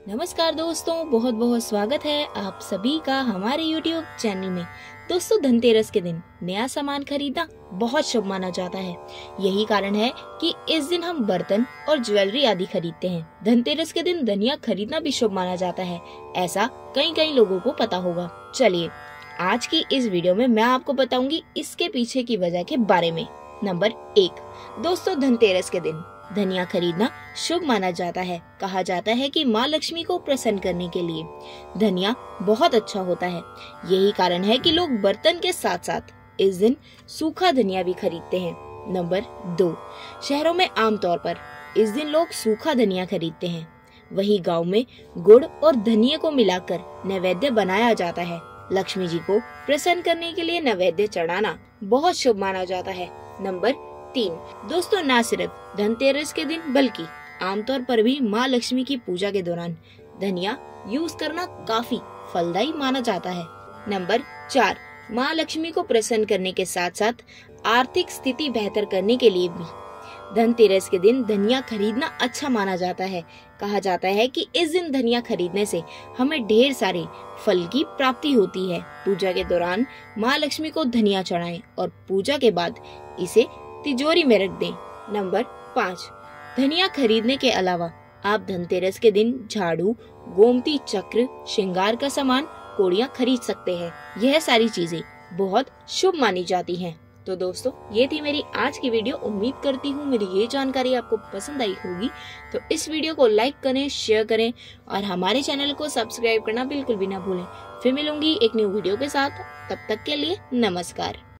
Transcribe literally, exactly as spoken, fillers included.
नमस्कार दोस्तों, बहुत बहुत स्वागत है आप सभी का हमारे यूट्यूब चैनल में। दोस्तों, धनतेरस के दिन नया सामान खरीदना बहुत शुभ माना जाता है। यही कारण है कि इस दिन हम बर्तन और ज्वेलरी आदि खरीदते हैं। धनतेरस के दिन धनिया खरीदना भी शुभ माना जाता है, ऐसा कई कई लोगों को पता होगा। चलिए आज की इस वीडियो में मैं आपको बताऊंगी इसके पीछे की वजह के बारे में। नंबर एक, दोस्तों धनतेरस के दिन धनिया खरीदना शुभ माना जाता है। कहा जाता है कि माँ लक्ष्मी को प्रसन्न करने के लिए धनिया बहुत अच्छा होता है। यही कारण है कि लोग बर्तन के साथ साथ इस दिन सूखा धनिया भी खरीदते हैं। नंबर दो, शहरों में आमतौर पर इस दिन लोग सूखा धनिया खरीदते हैं। वही गांव में गुड़ और धनिया को मिलाकर नैवेद्य बनाया जाता है। लक्ष्मी जी को प्रसन्न करने के लिए नैवेद्य चढ़ाना बहुत शुभ माना जाता है। नंबर तीन, दोस्तों न सिर्फ धनतेरस के दिन बल्कि आमतौर पर भी माँ लक्ष्मी की पूजा के दौरान धनिया यूज करना काफी फलदायी माना जाता है। नंबर चार, माँ लक्ष्मी को प्रसन्न करने के साथ साथ आर्थिक स्थिति बेहतर करने के लिए भी धनतेरस के दिन धनिया खरीदना अच्छा माना जाता है। कहा जाता है कि इस दिन धनिया खरीदने से हमें ढेर सारे फल की प्राप्ति होती है। पूजा के दौरान माँ लक्ष्मी को धनिया चढ़ाएं और पूजा के बाद इसे तिजोरी में रख दें। नंबर पाँच, धनिया खरीदने के अलावा आप धनतेरस के दिन झाड़ू, गोमती चक्र, श्रृंगार का सामान, कोड़ियाँ खरीद सकते हैं। यह सारी चीजें बहुत शुभ मानी जाती हैं। तो दोस्तों, ये थी मेरी आज की वीडियो। उम्मीद करती हूँ मेरी ये जानकारी आपको पसंद आई होगी। तो इस वीडियो को लाइक करें, शेयर करें और हमारे चैनल को सब्सक्राइब करना बिल्कुल भी ना भूलें। फिर मिलूंगी एक न्यू वीडियो के साथ। तब तक के लिए नमस्कार।